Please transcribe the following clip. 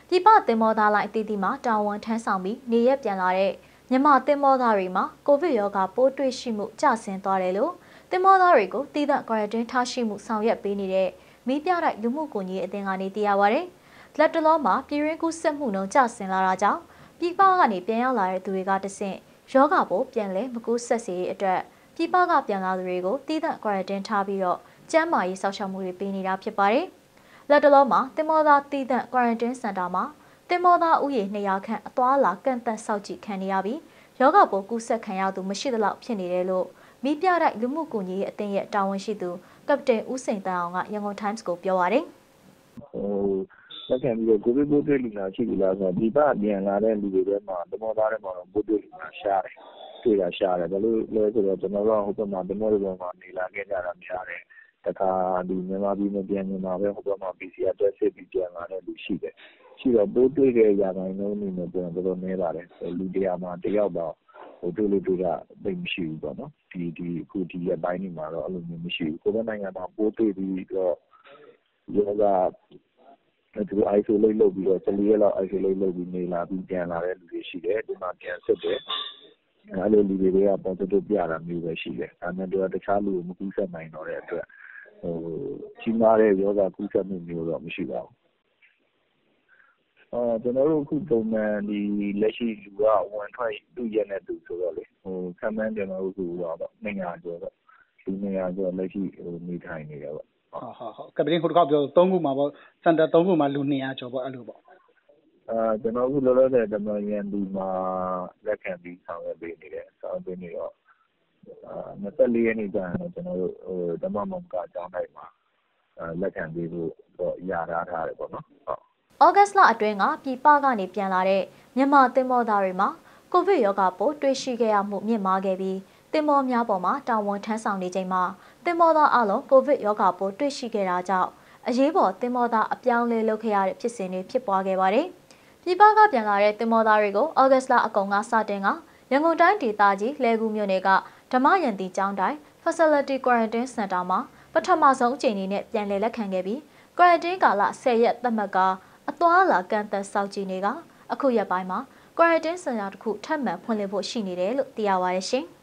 ပြည်ပတင်မောသားလိုက်အသီးသီးမှာတာဝန်ထမ်းဆောင်ပြီးနေရက်ပြန်လာတဲ့မြန်မာတင်မောသားတွေမှာကိုဗစ်ရောဂါပိုးတွေ့ရှိမှုကျဆင်းသွားတယ်လို့တင်မောသားတွေကိုတည်တံ့ quarantine ထားရှိမှုဆောင်ရွက်ပေးနေတဲ့မိပြတိုက်လူမှုကွန်ရက်အသင်းကနေသိရပါဗျ။လက်တလုံးမှာပြည်ရင်းကူးစက်မှုနှုန်းကျဆင်းလာတာကြောင့်ပြည်ပကနေပြန်ရောက်လာတဲ့သူတွေကတဆင့်ရောဂါပိုးပြန်လဲမကူးဆက်စေတဲ့အတွက်ပြည်ပကပြန်လာသူတွေကိုတည်တံ့ quarantine ထားပြီးတော့ကျန်းမာရေးစောင့်ရှောက်မှုတွေပေးနေတာဖြစ်ပါတယ်။လက်တလုံးမှာတင်မောသားတည်တံ့ quarantine center မှာတင်မောသားဥယေ200ခန့်အသွာလာကန့်သက်စောင့်ကြည့်ခံနေရပြီးယောဂပိုးကူးစက်ခံရသူမရှိသလောက်ဖြစ်နေတယ်လို့မိပြတိုက်လူမှုကွန်ရက်အသင်းရဲ့တာဝန်ရှိသူကပ္ပတိန်ဦးစိန်တန်းအောင်ကရန်ကုန် Times ကိုပြောပါတယ်။လက်ခံပြီးတော့ကိုဗစ်ပိုးတွေ့လူနာရှိပြီလားဆိုတော့ဒီပပြန်လာတဲ့လူတွေထဲမှာတင်မောသားတွေမှာတော့ပိုးတွေ့လူနာရှားတယ်။တွေ့တာရှားတယ်။ဘာလို့လဲဆိုတော့ကျွန်တော်တို့ဟိုဘက်မှာတင်မောတွေပေါ်မှာနေလာခဲ့ကြတာများတယ်။တခါဒီမြန်မာပြည်မှာပြန်နေတာပဲဟိုဘက်မှာ PCR တက်စစ်ပြီးပြန်လာတဲ့လူရှိတယ်။ရှိတော့ပိုးတွေ့တဲ့ရာခိုင်နှုန်းအနေနဲ့ပြန်တော်တော်နည်းပါတယ်။လူ100မှာ1ယောက်တော့တွေ့လို့တွေ့တာသိမရှိဘူးပေါ့နော်။ဒီအခုဒီရက်ပိုင်းတွေမှာတော့အဲ့လိုမျိုးမရှိဘူး။ကိုဗစ်နိုင်ငံမှာပိုးတွေ့ပြီးတော့ယောဂသူ isolate လုပ်ပြီးတော့14ရက်လောက် isolate လုပ်ပြီးနေလာပြီးပြန်လာတဲ့လူတွေရှိတယ်ဒီမှာပြန်စစ်တယ်အဲ့လိုလူတွေက positive ပြတာမျိုးပဲရှိတယ်ဒါပေမဲ့တခြားလူကိုမကူးစက်နိုင်တော့တဲ့အတွက်ကြီးမားတဲ့ယောဂကူးစက်မှုမျိုးတော့မရှိပါဘူးကျွန်တော်တို့အခုပုံမှန်ဒီလက်ရှိလူကဝင်ထွက်သူ့ရက်နဲ့သူဆိုတော့လေခံမှန်းကျွန်တော်တို့ကတော့200ကျော်တော့လူ200ကျော်လက်ရှိနေထိုင်နေတယ်ပေါ့ဟုတ်ကဲ့ပြင်ခုတစ်ခါပြော3ခုမှာပေါ့စင်တာ3ခုမှာလူ200ကျော်ပေါ့အဲ့လိုပေါ့ကျွန်တော်အခုလောလောဆယ်တမန်ရန်ဒီမှာလက်ခံပြီးဆောင်ရွက်ပေးနေတယ်ဆောင်ရွက်ပေးနေတော့24ရက်နေ့ကျရင်ကျွန်တော်တို့ဓမ္မမုံကအကြောင်းတိုင်းမှာလက်ခံပေးဖို့တော့ရထားတယ်ပေါ့နော်ဟုတ်ဩဂတ်လအတွင်းကပြည်ပကနေပြန်လာတဲ့မြန်မာတင်မောသားတွေမှာကိုဗစ်ရောဂါပိုးတွေ့ရှိခဲ့ရမှုမြင့်မားခဲ့ပြီးတင်မောများပေါ်မှာတာဝန်ထမ်းဆောင်နေချိန်မှာတင်မောသားအလုံးကိုဗစ်ရောဂါပိုးတွေ့ရှိခဲ့တာကြောင့်အရေးပေါ်တင်မောသားအပြောင်းလဲလုပ်ခဲ့ရတဲ့ဖြစ်စဉ်တွေဖြစ်ပွားခဲ့ပါတယ်။ပြည်ပကပြန်လာတဲ့တင်မောသားတွေကိုဩဂတ်လအကုန်ကစတင်ကရန်ကုန်တိုင်းဒေသကြီးလှဲကူးမြို့နယ်ကဓမ္မယန်တီကျောင်းတိုင်း Facility Quarantine Center မှာပထမဆုံးအကြိမ်နဲ့ပြန်လည်လက်ခံခဲ့ပြီး Quarantine ကာလ10ရက်သတ်မှတ်ကအသွားလာကန့်သက်စောင့်ကြည့်နေကအခုရက်ပိုင်းမှာ Quarantine Center တစ်ခုထပ်မံဖွင့်လှစ်ဖို့ရှိနေတယ်လို့သိရပါတယ်ရှင်။